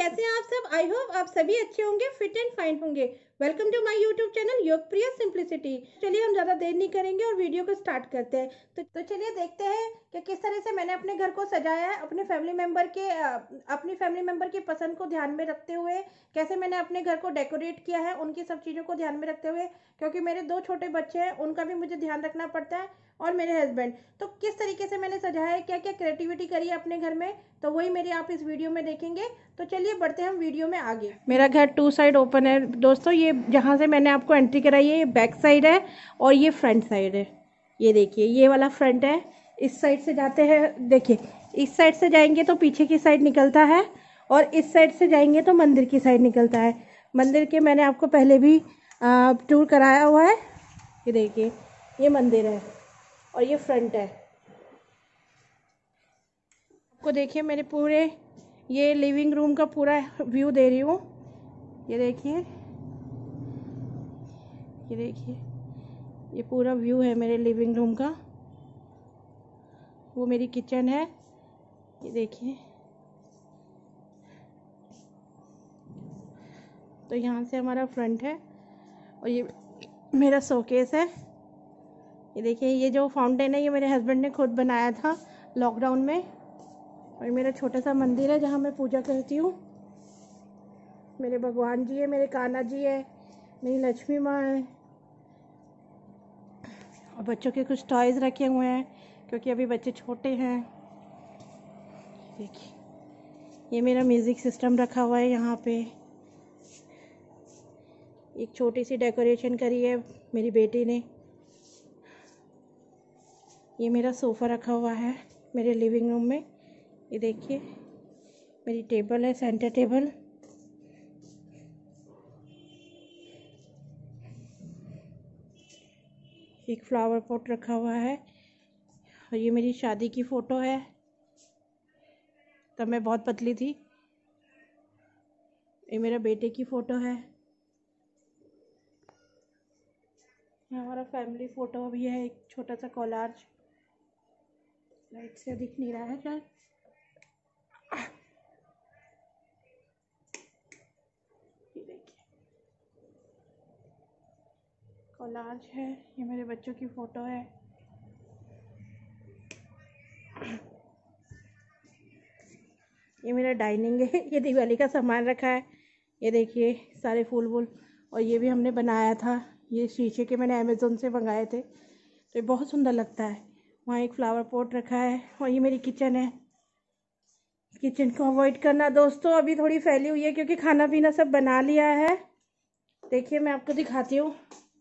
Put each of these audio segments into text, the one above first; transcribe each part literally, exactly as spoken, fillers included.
कैसे हैं आप सब। आई होप आप सभी अच्छे होंगे, फिट एंड फाइन होंगे। Welcome to my YouTube channel Yog Priya simplicity. चलिए हम ज़्यादा देर नहीं करेंगे और वीडियो को स्टार्ट करते हैं। तो, तो चलिए देखते हैं कि किस तरह से मैंने अपने घर को सजाया है, अपने फैमिली मेम्बर के अपनी फैमिली मेम्बर की पसंद को ध्यान में रखते हुए कैसे मैंने अपने घर को डेकोरेट किया है, उनकी सब चीज़ों को ध्यान में रखते हुए, क्योंकि मेरे दो छोटे बच्चे हैं, उनका भी मुझे ध्यान रखना पड़ता है, और मेरे हस्बैंड। तो किस तरीके से मैंने सजाया है, क्या क्या क्रिएटिविटी करी है अपने घर में, तो वही मेरी आप इस वीडियो में देखेंगे। तो चलिए बढ़ते हैं हम वीडियो में आगे। मेरा घर टू साइड ओपन है दोस्तों। ये जहाँ से मैंने आपको एंट्री कराई है, ये बैक साइड है और ये फ्रंट साइड है। ये देखिए, ये वाला फ्रंट है। इस साइड से जाते हैं, देखिए इस साइड से जाएंगे तो पीछे की साइड निकलता है, और इस साइड से जाएंगे तो मंदिर की साइड निकलता है। मंदिर के मैंने आपको पहले भी टूर कराया हुआ है। ये देखिए, ये मंदिर है और ये फ्रंट है। आपको देखिए मेरे पूरे ये लिविंग रूम का पूरा व्यू दे रही हूँ। ये देखिए, ये देखिए, ये पूरा व्यू है मेरे लिविंग रूम का। वो मेरी किचन है, ये देखिए। तो यहाँ से हमारा फ्रंट है और ये मेरा शोकेस है। ये देखिए, ये जो फाउंटेन है ये मेरे हस्बैंड ने खुद बनाया था लॉकडाउन में। और मेरा छोटा सा मंदिर है जहाँ मैं पूजा करती हूँ। मेरे भगवान जी है, मेरे कान्हा जी है, मेरी लक्ष्मी माँ है, और बच्चों के कुछ टॉयज़ रखे हुए हैं क्योंकि अभी बच्चे छोटे हैं। देखिए, ये मेरा म्यूज़िक सिस्टम रखा हुआ है यहाँ पे। एक छोटी सी डेकोरेशन करी है मेरी बेटी ने। ये मेरा सोफ़ा रखा हुआ है मेरे लिविंग रूम में। ये देखिए, मेरी टेबल है, सेंटर टेबल। एक फ्लावर पॉट रखा हुआ है, और ये मेरी शादी की फ़ोटो है, तब मैं बहुत पतली थी। ये मेरा बेटे की फ़ोटो है। ये हमारा फैमिली फ़ोटो भी है, एक छोटा सा कोलाज। लाइट से दिख नहीं रहा है शायद। ये देखिए, कोलाज है। ये मेरे बच्चों की फ़ोटो है। ये मेरा डाइनिंग है। ये दिवाली का सामान रखा है। ये देखिए, सारे फूल वूल, और ये भी हमने बनाया था। ये शीशे के मैंने अमेज़ोन से मंगाए थे, तो ये बहुत सुंदर लगता है। वहाँ एक फ्लावर पॉट रखा है, और ये मेरी किचन है। किचन को अवॉइड करना दोस्तों, अभी थोड़ी फैली हुई है क्योंकि खाना पीना सब बना लिया है। देखिए, मैं आपको दिखाती हूँ।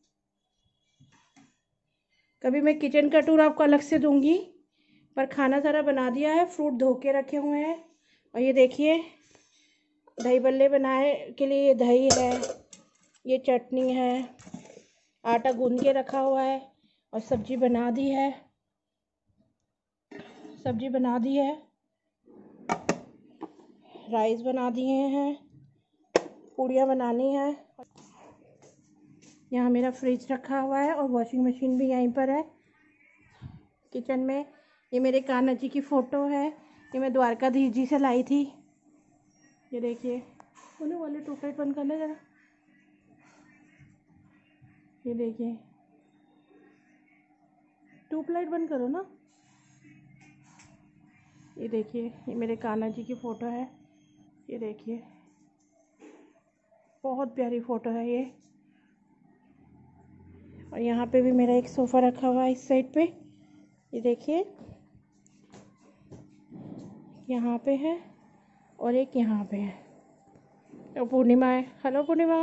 कभी मैं किचन का टूर आपको अलग से दूंगी, पर खाना सारा बना दिया है। फ्रूट धो के रखे हुए हैं, और ये देखिए, दही बल्ले बनाए के लिए ये दही है, ये चटनी है, आटा गूंद के रखा हुआ है, और सब्जी बना दी है। सब्जी बना दी है, राइस बना दिए हैं, पूड़ियाँ बनानी है। यहाँ मेरा फ्रिज रखा हुआ है, और वॉशिंग मशीन भी यहीं पर है किचन में। ये मेरे कान्हा जी की फ़ोटो है, ये मैं द्वारकाधीश जी से लाई थी। ये देखिए, उन्हें वाले ट्यूबलाइट बंद करना जरा। ये देखिए, ट्यूबलाइट बंद करो ना। ये देखिए, ये मेरे कान्हा जी की फ़ोटो है। ये देखिए, बहुत प्यारी फ़ोटो है ये। और यहाँ पे भी मेरा एक सोफ़ा रखा हुआ है इस साइड पे। ये देखिए, यहाँ पे है, और एक यहाँ पे है। और पूर्णिमा है। हेलो पूर्णिमा।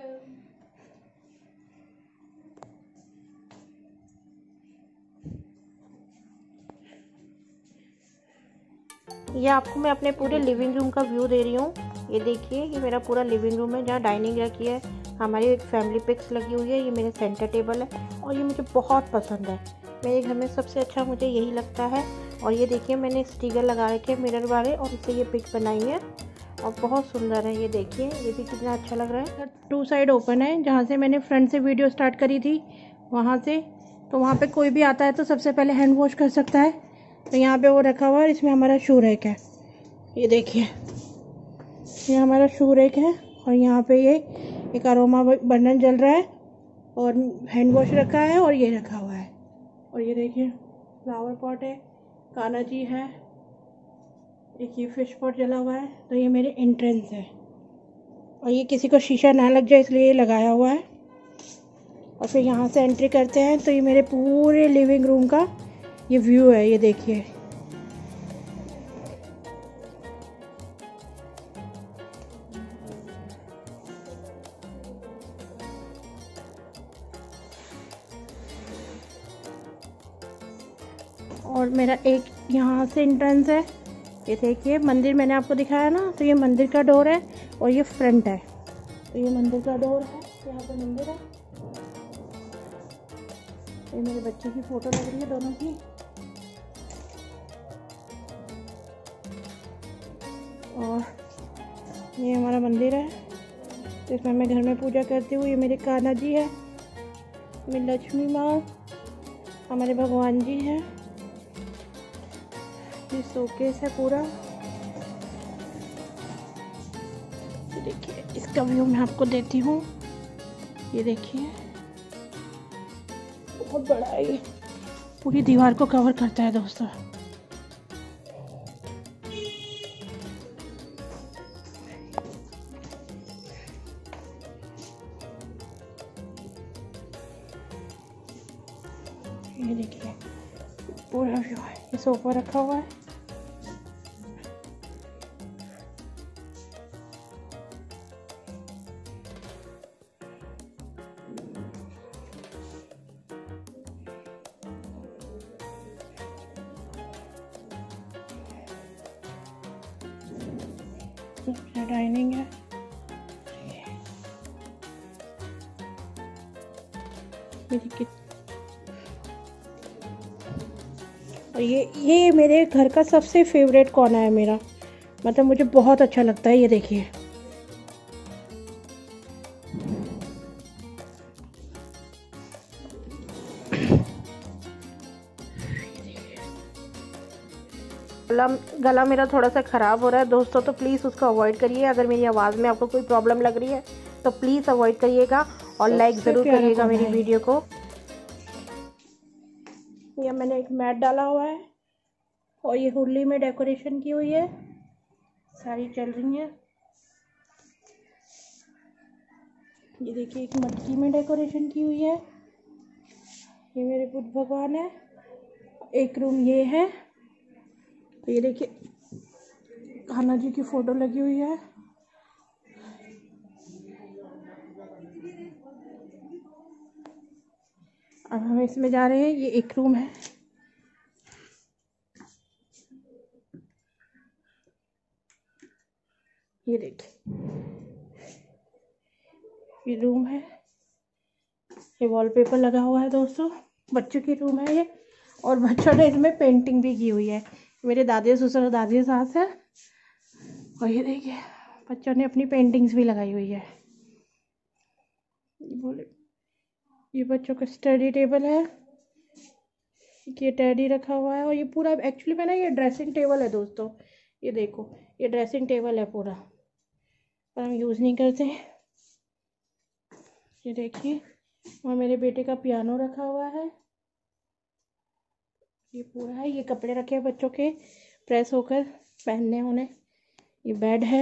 ये आपको मैं अपने पूरे लिविंग रूम का व्यू दे रही हूँ। ये देखिए, ये मेरा पूरा लिविंग रूम है जहाँ डाइनिंग रखी है, हमारी एक फैमिली पिक्स लगी हुई है। ये मेरे सेंटर टेबल है, और ये मुझे बहुत पसंद है। मेरे घर में सबसे अच्छा मुझे यही लगता है। और ये देखिए, मैंने स्टिकर लगा रखे हैं मिरर वाले, और इससे ये पिक बनाई है, और बहुत सुंदर है। ये देखिए, ये भी कितना अच्छा लग रहा है। टू साइड ओपन है, जहाँ से मैंने फ्रंट से वीडियो स्टार्ट करी थी वहाँ से। तो वहाँ पे कोई भी आता है तो सबसे पहले हैंड वॉश कर सकता है। तो यहाँ पे वो रखा हुआ है, इसमें हमारा शू रैक है। ये देखिए, ये हमारा शू रैक है और यहाँ पे ये एक अरोमा बर्नर जल रहा है और हैंड वॉश रखा है और ये रखा हुआ है। और ये देखिए फ्लावर पॉट है, कान्हा जी है, एक ये फिश पॉट जला हुआ है। तो ये मेरे एंट्रेंस है और ये किसी को शीशा ना लग जाए इसलिए ये लगाया हुआ है। और फिर यहाँ से एंट्री करते हैं तो ये मेरे पूरे लिविंग रूम का ये व्यू है, ये देखिए। और मेरा एक यहाँ से एंट्रेंस है, ये देखिए। मंदिर मैंने आपको दिखाया ना, तो ये मंदिर का डोर है और ये फ्रंट है। तो ये मंदिर का डोर है, यहाँ पे मंदिर है। ये मेरे बच्चे की फ़ोटो लग रही है दोनों की। और ये हमारा मंदिर है जिसमें मैं घर में पूजा करती हूँ। ये मेरे कान्हा जी है, मेरी लक्ष्मी माँ, हमारे भगवान जी हैं। ये शोकेस है पूरा, ये देखिए। इसका व्यू मैं आपको देती हूँ, ये देखिए बहुत बड़ा है, ये पूरी दीवार को कवर करता है दोस्तों। ये देखिए पूरा व्यू है। ये सोफा रखा हुआ है, डाइनिंग है। और ये ये मेरे घर का सबसे फेवरेट कोना है मेरा, मतलब मुझे बहुत अच्छा लगता है। ये देखिए गला गला मेरा थोड़ा सा ख़राब हो रहा है दोस्तों, तो प्लीज़ उसको अवॉइड करिए। अगर मेरी आवाज़ में आपको कोई प्रॉब्लम लग रही है तो प्लीज़ अवॉइड करिएगा और लाइक ज़रूर करिएगा मेरी वीडियो को। ये मैंने एक मैट डाला हुआ है और ये होली में डेकोरेशन की हुई है, सारी चल रही है। ये देखिए एक मटकी में डेकोरेशन की हुई है। ये मेरे बुद्ध भगवान है। एक रूम ये है, तो ये देखिए कान्हा जी की फोटो लगी हुई है। अब हम इसमें जा रहे हैं। ये एक रूम है, ये देखिए ये रूम है। ये वॉलपेपर लगा हुआ है दोस्तों, बच्चों की रूम है ये। और बच्चों ने इसमें पेंटिंग भी की हुई है, मेरे दादी ससुर और दादी सास है। और ये देखिए बच्चों ने अपनी पेंटिंग्स भी लगाई हुई है। ये बोले ये बच्चों का स्टडी टेबल है, ये टेडी रखा हुआ है। और ये पूरा एक्चुअली में ना ये ड्रेसिंग टेबल है दोस्तों। ये देखो ये ड्रेसिंग टेबल है पूरा, पर हम यूज़ नहीं करते। ये देखिए और मेरे बेटे का पियानो रखा हुआ है, ये पूरा है। ये कपड़े रखे हैं बच्चों के प्रेस होकर पहनने होने। ये बेड है,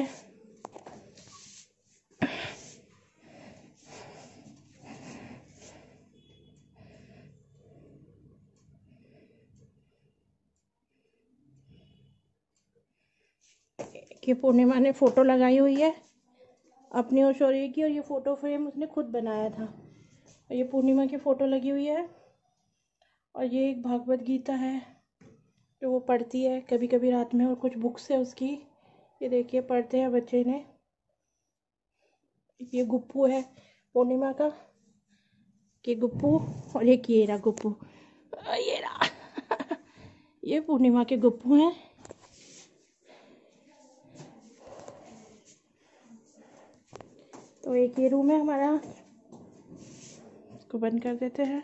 ये पूर्णिमा ने फ़ोटो लगाई हुई है अपनी और शौर्य की, और ये फ़ोटो फ्रेम उसने खुद बनाया था। और ये पूर्णिमा की फ़ोटो लगी हुई है। और ये एक भागवत गीता है जो वो पढ़ती है कभी कभी रात में, और कुछ बुक्स है उसकी, ये देखिए पढ़ते हैं बच्चे ने। ये गुप्पू है पूर्णिमा का, ये गुप्पू। और एक ये रहा गुप्पू, ये रहा ये पूर्णिमा के गुप्पू हैं। तो एक ये रूम है हमारा, इसको बंद कर देते हैं।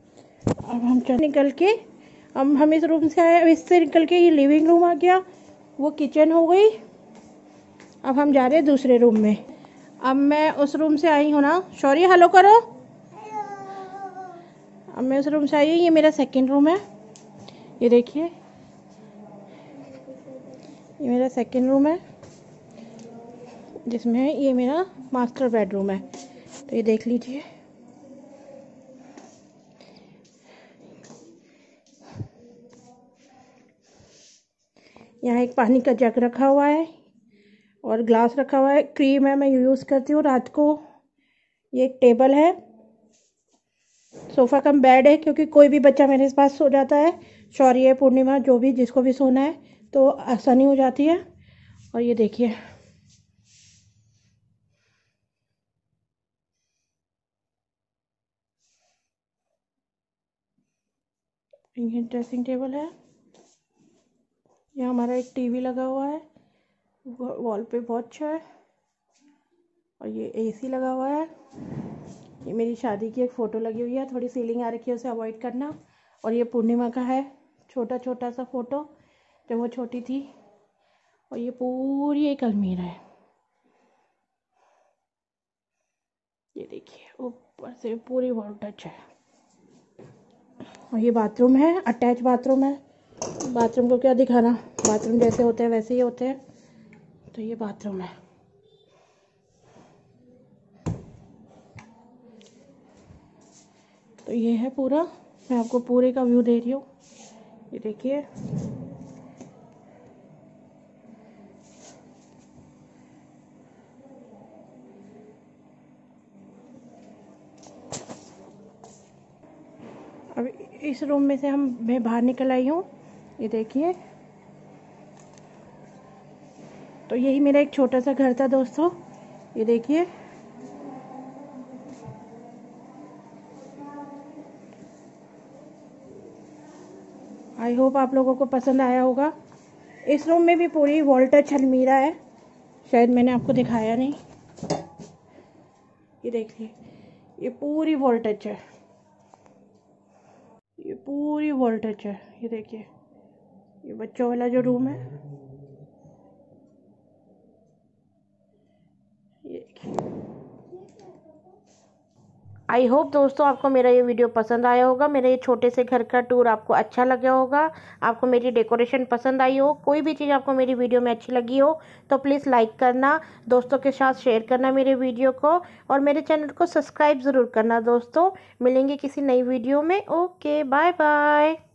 अब हम चल निकल के हम हम इस रूम से आए, अब इससे निकल के ये लिविंग रूम आ गया। वो किचन हो गई। अब हम जा रहे हैं दूसरे रूम में। अब मैं उस रूम से आई हूँ ना, सॉरी हेलो करो। अब मैं उस रूम से आई हूँ, ये मेरा सेकंड रूम है। ये देखिए, ये मेरा सेकंड रूम है जिसमें ये मेरा मास्टर बेडरूम है। तो ये देख लीजिए, यहाँ एक पानी का जग रखा हुआ है और ग्लास रखा हुआ है, क्रीम है, मैं यूज़ करती हूँ रात को। ये एक टेबल है, सोफ़ा कम बेड है क्योंकि कोई भी बच्चा मेरे पास सो जाता है, शौर्य है, पूर्णिमा, जो भी जिसको भी सोना है तो आसानी हो जाती है। और ये देखिए, ये ड्रेसिंग टेबल है। यहाँ हमारा एक टीवी लगा हुआ है, वॉल पे बहुत अच्छा है। और ये एसी लगा हुआ है। ये मेरी शादी की एक फ़ोटो लगी हुई है, थोड़ी सीलिंग आ रखी है, उसे अवॉइड करना। और ये पूर्णिमा का है, छोटा छोटा सा फ़ोटो जब वो छोटी थी। और ये पूरी एक अलमीरा है, ये देखिए ऊपर से पूरी वॉल टच है। और ये बाथरूम है, अटैच बाथरूम है। बाथरूम को क्या दिखाना, बाथरूम जैसे होते हैं वैसे ही होते हैं। तो ये बाथरूम है। तो ये है पूरा, मैं आपको पूरे का व्यू दे रही हूँ। ये देखिए, अब इस रूम में से हम मैं बाहर निकल आई हूँ। ये देखिए, तो यही मेरा एक छोटा सा घर था दोस्तों। ये देखिए, आई होप आप लोगों को पसंद आया होगा। इस रूम में भी पूरी वॉल टच अलमीरा है, शायद मैंने आपको दिखाया नहीं। ये देखिए, ये पूरी वॉल टच है, ये पूरी वॉल टच है। ये देखिए, ये बच्चों वाला जो रूम है, ये देखिए। आई होप दोस्तों आपको मेरा ये वीडियो पसंद आया होगा, मेरे ये छोटे से घर का टूर आपको अच्छा लगा होगा, आपको मेरी डेकोरेशन पसंद आई हो, कोई भी चीज़ आपको मेरी वीडियो में अच्छी लगी हो तो प्लीज़ लाइक करना, दोस्तों के साथ शेयर करना मेरे वीडियो को, और मेरे चैनल को सब्सक्राइब ज़रूर करना दोस्तों। मिलेंगे किसी नई वीडियो में। Okay, bye bye.